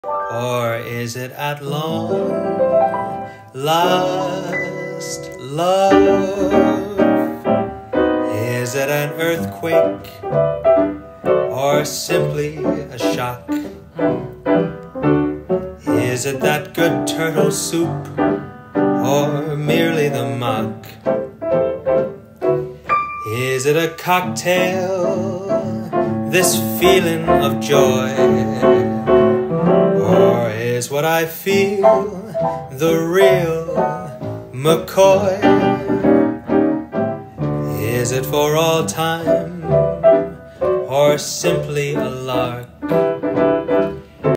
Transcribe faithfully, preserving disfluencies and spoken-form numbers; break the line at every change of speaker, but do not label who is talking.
Or is it at long last love? Is it an earthquake or simply a shock? Is it that good turtle soup or merely the mock? Is it a cocktail, this feeling of joy? Or is what I feel the real McCoy? Is it for all time or simply a lark?